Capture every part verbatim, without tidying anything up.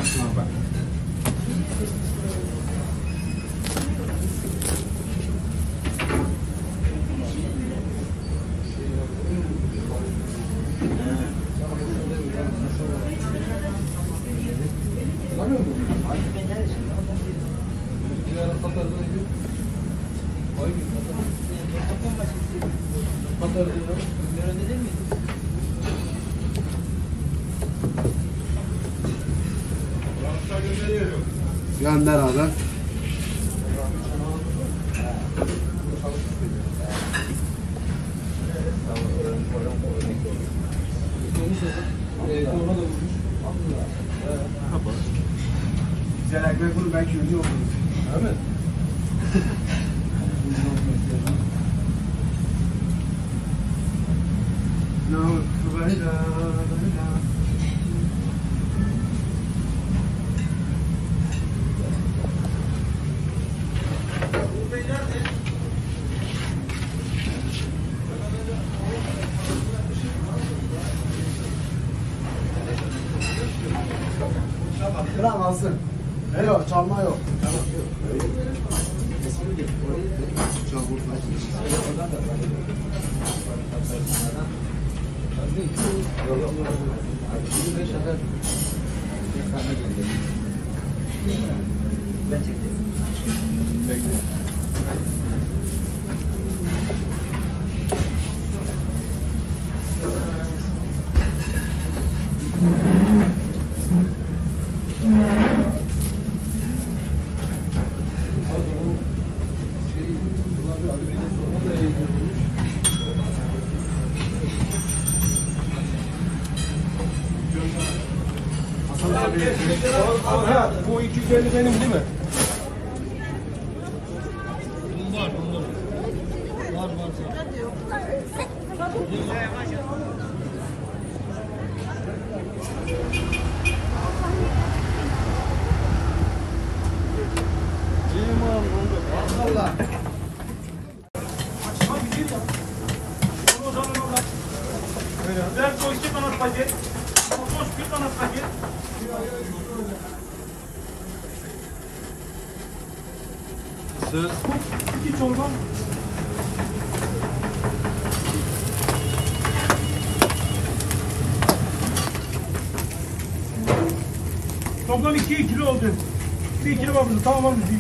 Yapsın abi bak. Gönder abi. Güzel ekmek bunu belki ünlü olur. Değil mi? Kıram alsın. Yok, çalma yok. Ben çektim. Bekle. Ha, bu iki yüz elli benim değil mi? Var, var. Var, var. Allah. Ver koy iki tane paket. Koş bir tane paket. Söz. İki çorba. Toplam iki kilo oldu. Bir kilo var burada. Tamam mı?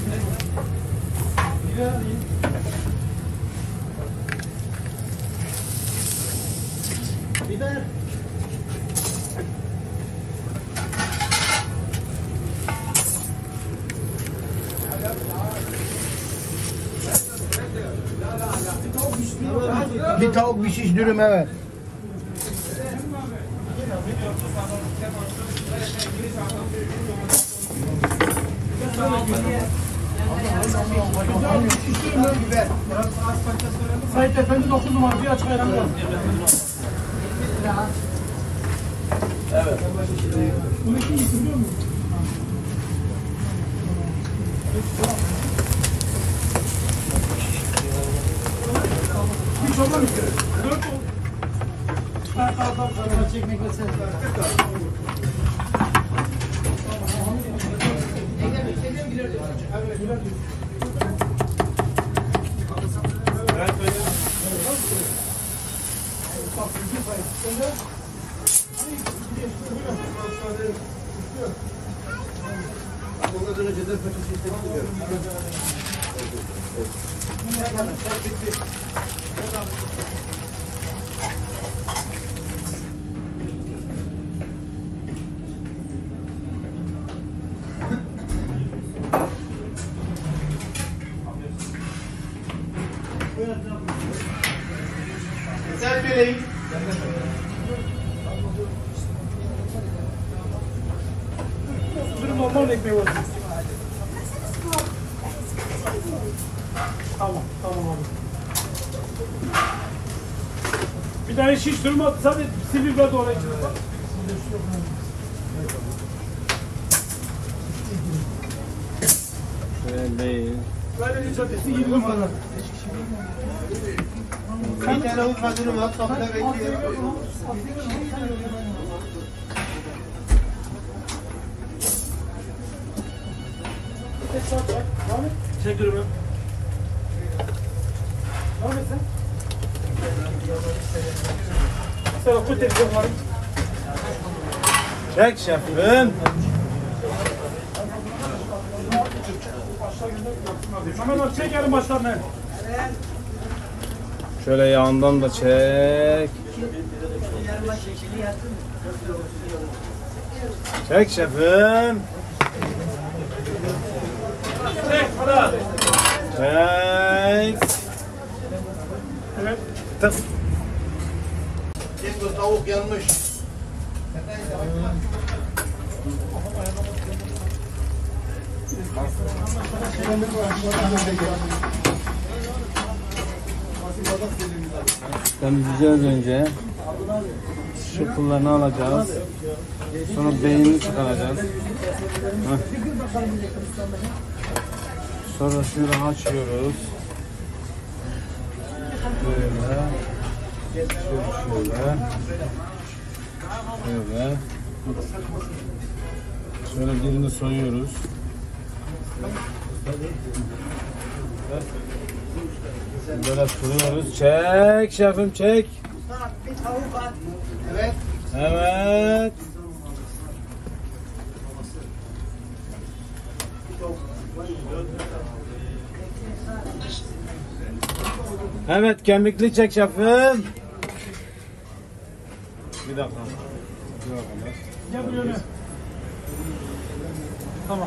Biber. Bir tavuk bir şiş dürüm evet. Sait Efendi dokuz numara bir açık ayran var. Evet. Bunu kim yıkılıyor mu? Bir çorba mı istedim? Dört oldu. Ben kalkam sana çekmek ve sen. Ondan önce de paçası istemiyorum. Sen bileyim. Bir normal ekmeği var. Tamam, tamam abi. Bir tane şiş dürüm at, sadece sivri biber de oraya çıkıyor. Şöyle. Böyle bir çatısı yirmi numara. Bir tane Urfa dürüm at, kapıda bekliyor. tek saat çek. Devam et. Çek ürünü. Devam et sen. Sen oku telefonları. Çek şefim. Hemen bak çekelim başlarına. Şöyle yağından da çek. Çek şefim. Çek hadi. Çek. Evet. Tık. Bu tavuk yanmış. Temizleyeceğiz önce. Şu pullarını alacağız. Sonra beynini çıkaracağız. Heh. Sonra şunu açıyoruz. Böyle. Şöyle şöyle. Şöyle. Şöyle birini soyuyoruz. Böyle suluyoruz. Çek şefim çek. Evet. Evet. Evet kemikli çek şefim. Bir dakika. Bir dakika. Gel buraya. Tamam.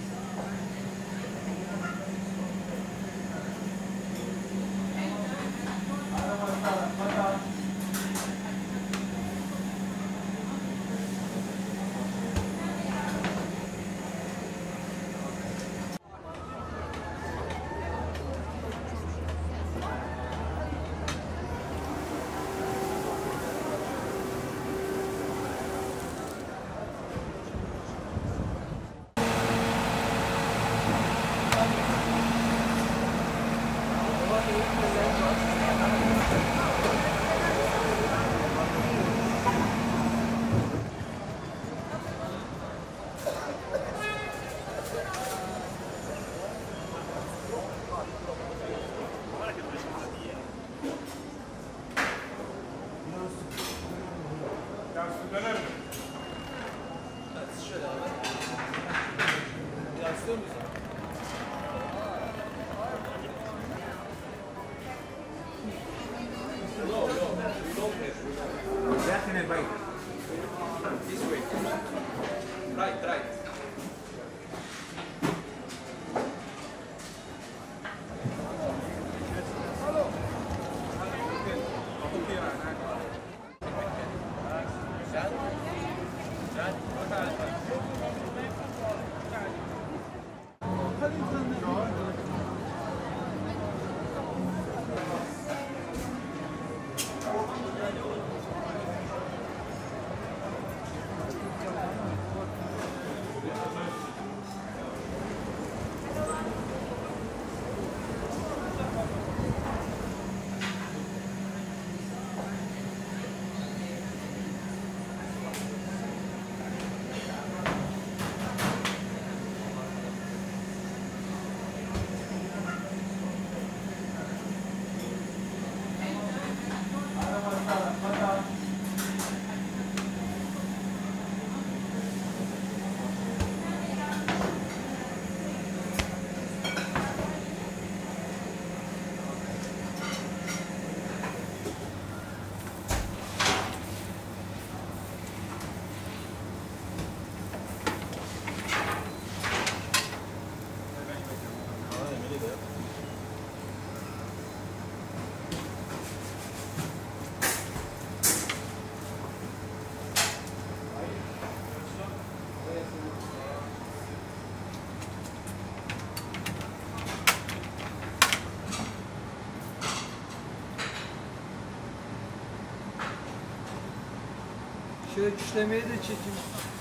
Şöyle küşlemeyi de çekeyim.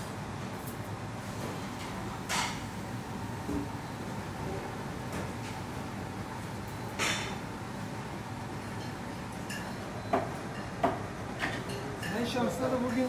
En şanslı da bugün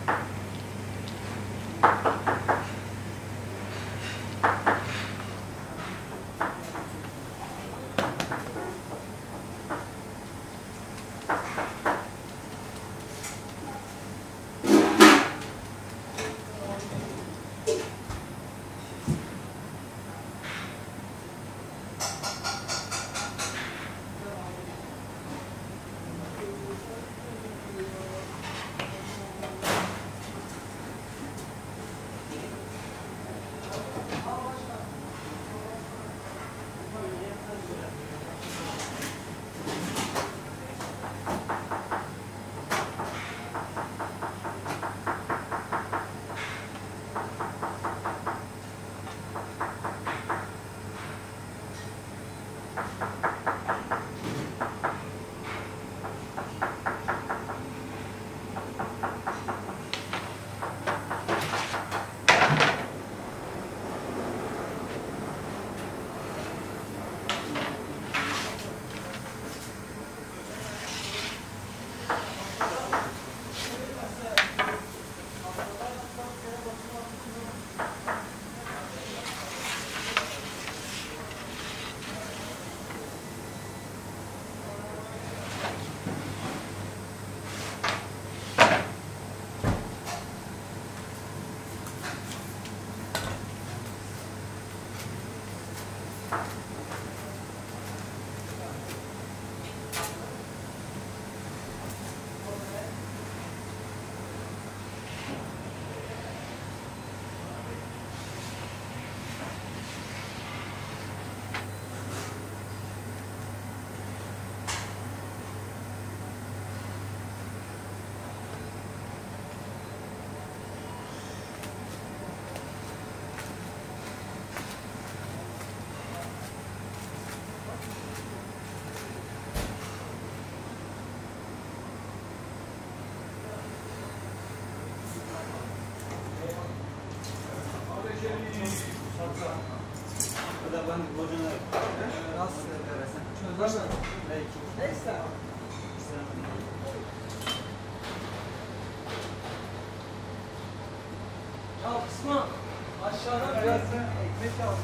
Ya kısma aşağıdan biraz ekmek al.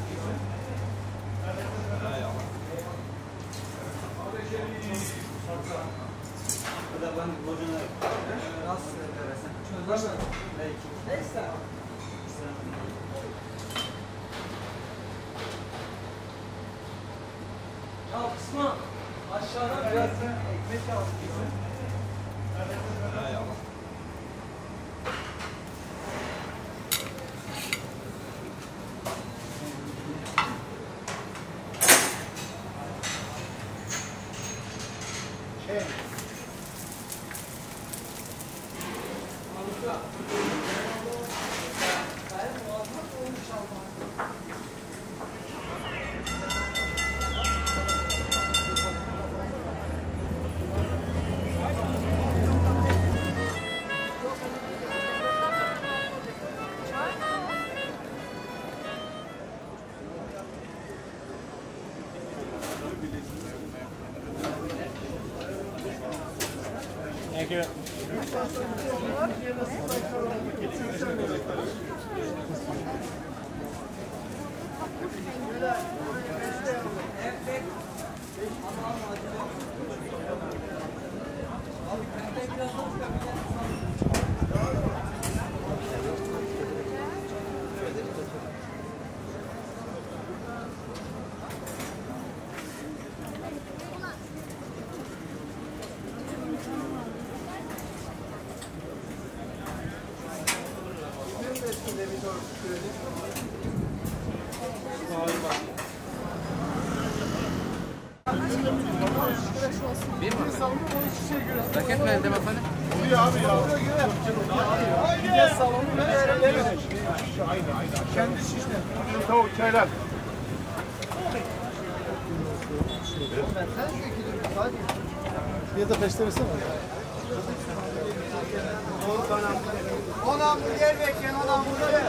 Nasıl? Neyse. Ya kısma aşağıdan biraz ekmek al. Thank you. Bir mi? Raket mi elde efendim? Oluyor abi ya. Gel salonu verelim. Aynen aynen. Kendi şişle. Tavuk çaylar. Bir de peştemirsin mi? on hamburger bekleyin, on hamburger.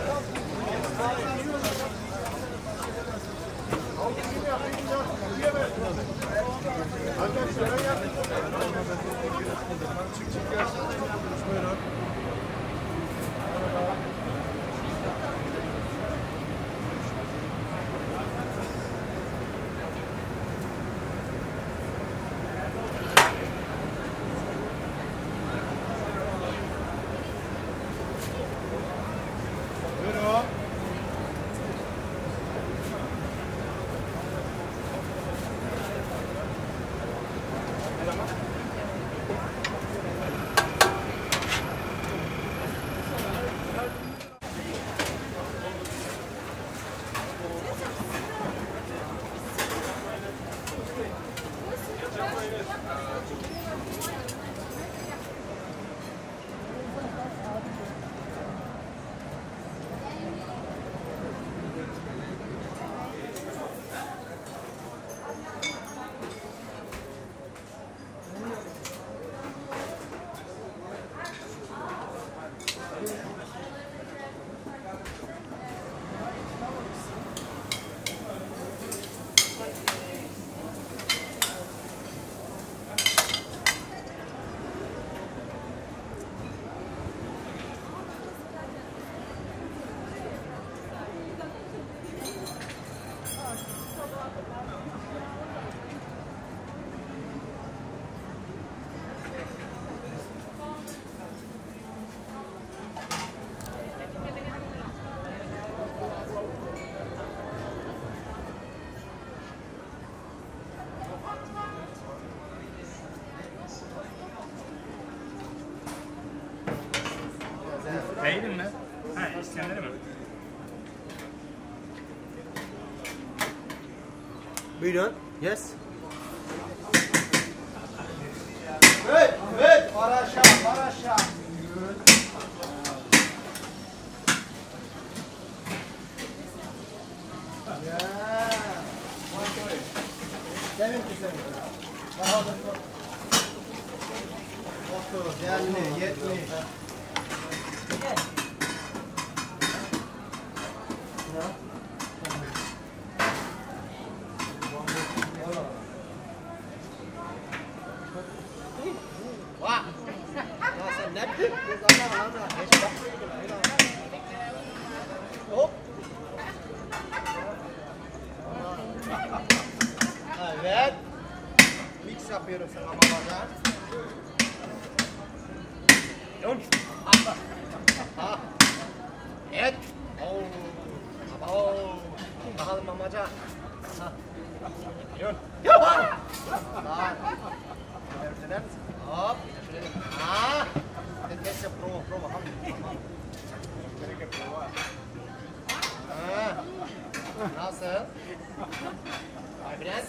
Beğendin mi? Ha, isteyenleri mi? Buyurun. Yes. Evet, evet. Paraşa, paraşa. Seninki senin. Daha da otuz, elli, yetmiş. Vah. Ya sen ne yapıyorsun? Anlama anlama. Geç bak. Hop. Evet. Mix yapıyorum sana babacan. Yun. Atla. Ha. Evet. Oo. Abo. Bakalım mamaca. Ha. Yun. Yapar. Lan. Döner misin? Hop. Şöyle. Ha. Test yap. Prova. Prova. Tamam. Ha. Nasıl? Ay biraz.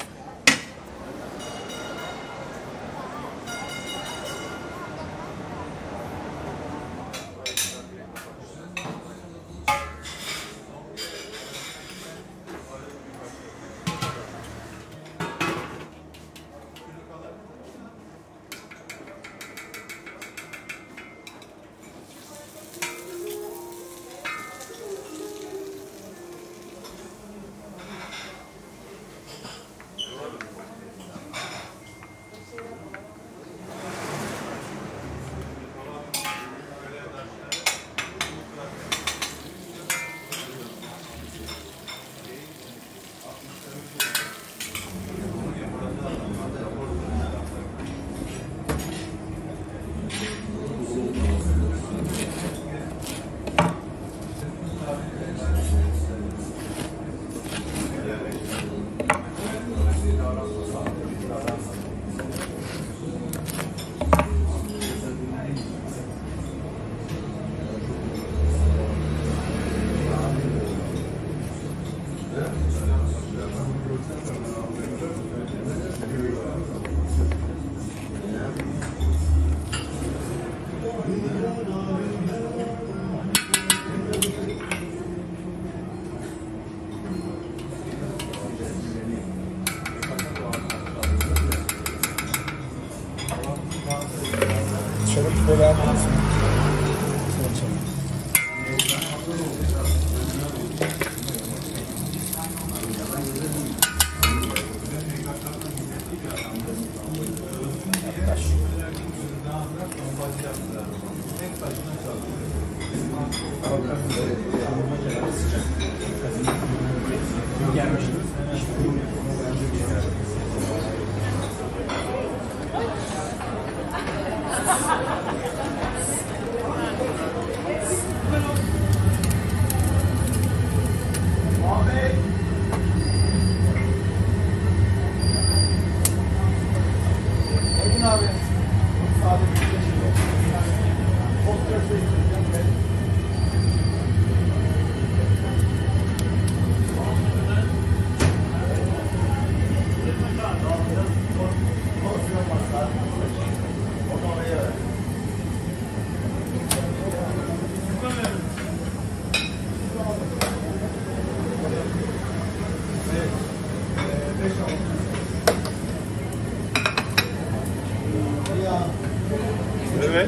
Şöyle böyle yapmaz mı? Evet.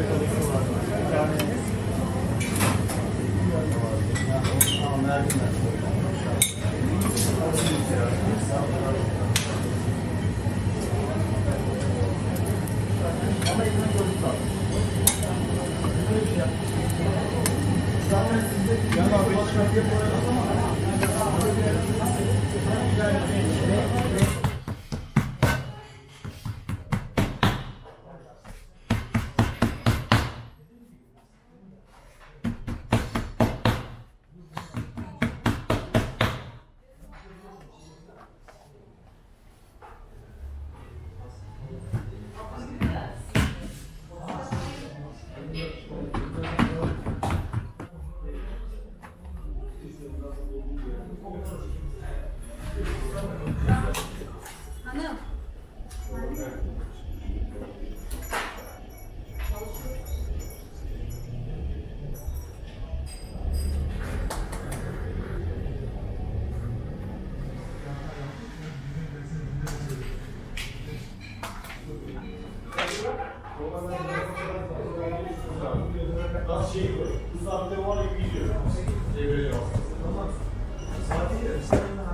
Gaz şeyi koy. Bu saatte var ya gidiyor. Çeviriyor. Tamam. Saati gidelim.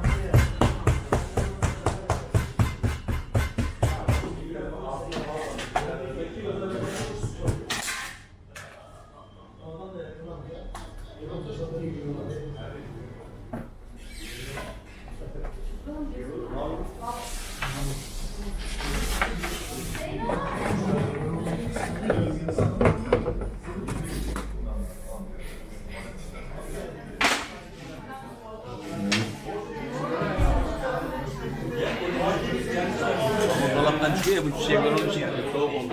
Dolaptan çıkıyor ya bu çiçekler onun için yapıyor. Soğuk oldu.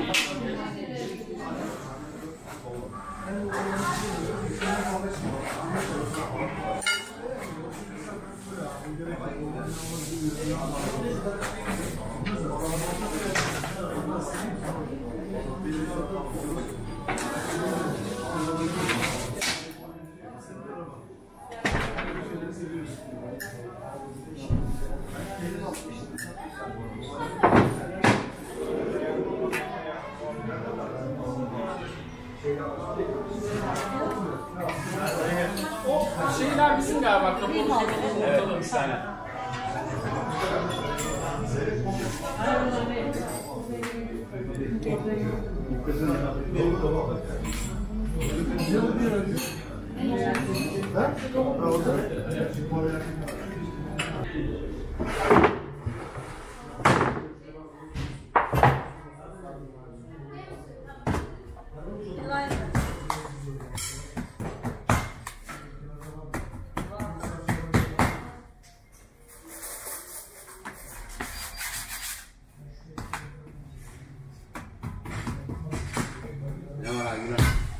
Şeyler bizim galiba kapalı. Evet, bir tane. Ne var abi?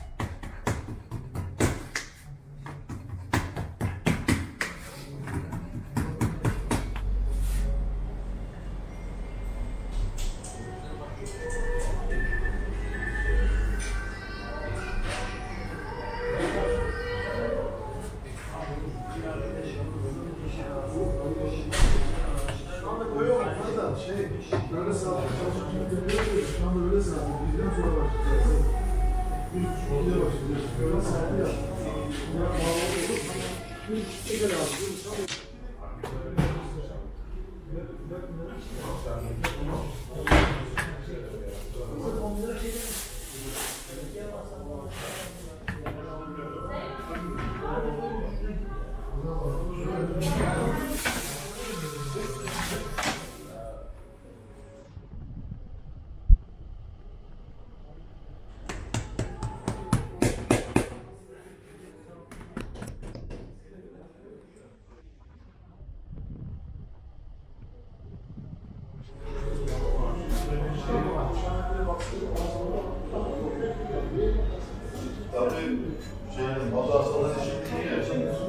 Tabii şeyin baza sana eşitliği ya.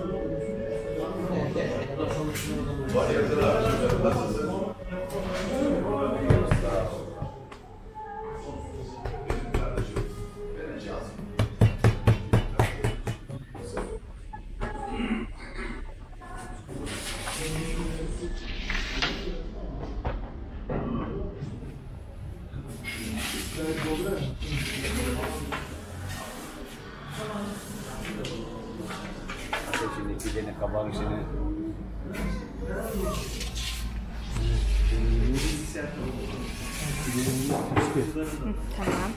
Var ya kadar. Nasılsın? Şimdi pidenin kabağın içine. Tamam.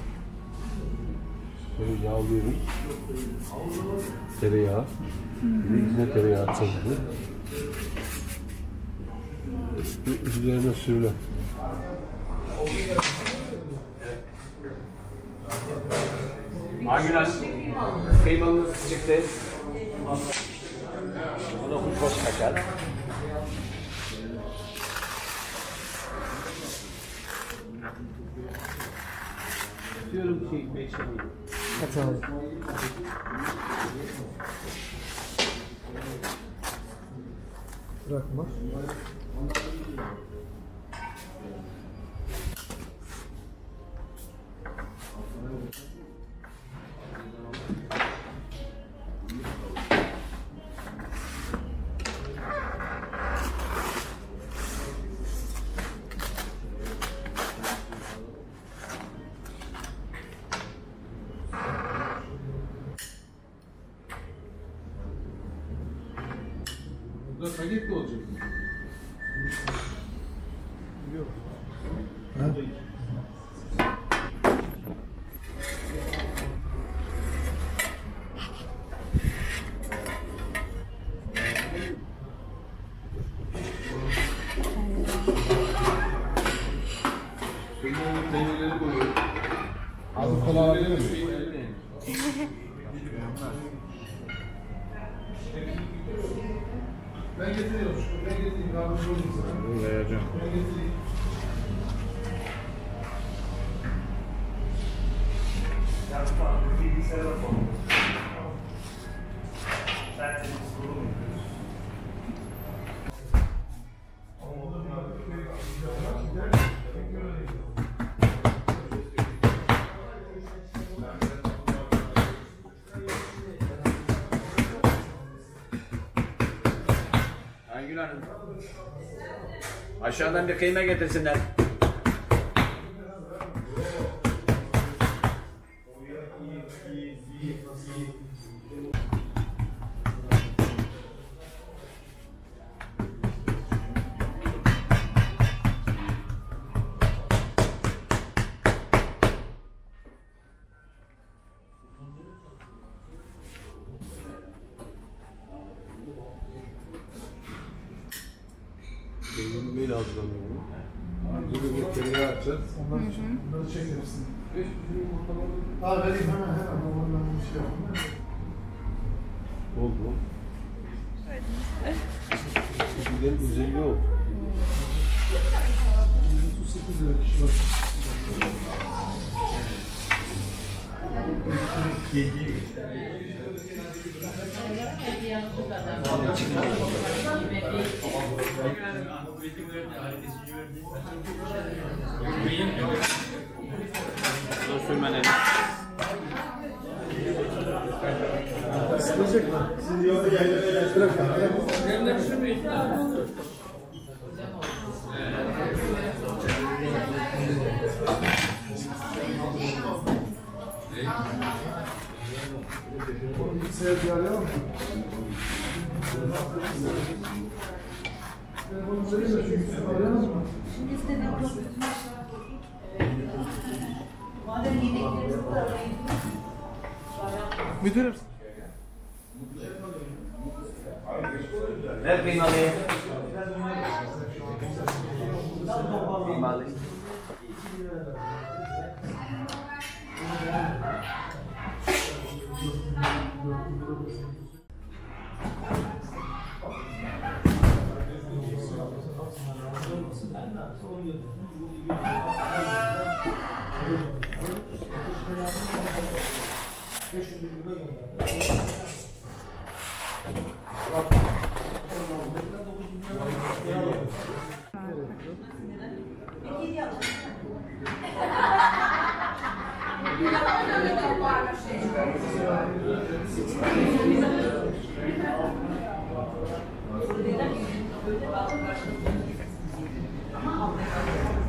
Böyle yağlıyorum. Tereyağı. Bir de içine tereyağı atacağım. Üzerine sürülen. Agünaş, kıymamız çıktı. Bu da kuşbaşı kaşar. Diyorum ki beş tane. Kaç abi? Bırakma. Bu da kadayif de olacak. Yok. Ha? Peynirleri koyuyor. Abi kola alabilir miyim? Ben getiriyorum. Ben getireyim. Yardımcı olayım sana. Vereceğim. Ben getireyim. Aygün Hanım. Aşağıdan bir kıyma getirsinler. Peynirli böyle hazırlanıyor. Bunu bir tereyağı atacağız. Onları, onları çekeriz. Aa vereyim hemen hemen. Ondan bir şey yapayım. Oldu. Şekillerin özelliği oldu. otuz sekiz lira kişi var. Dur sürmeneli. Sıkılacak mı? Siz yolda gelin. Bırak abi. Bilgisayar bir arayalım mı? Ben bunu söyleyeyim de çünkü arayalım mı? Müdürüm. Ver kıymalıyı. Kıymalı. Ama